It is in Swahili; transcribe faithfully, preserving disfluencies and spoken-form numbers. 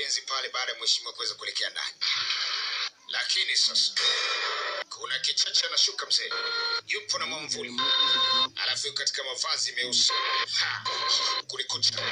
ulinzi pale baada ya mheshimiwa kuweza kuelekea ndani. Lakini sasa kuna kichacha na shuka mzee. Yupo na mwamvuli. Alafu katika mavazi meusi. Ha, kulikucha.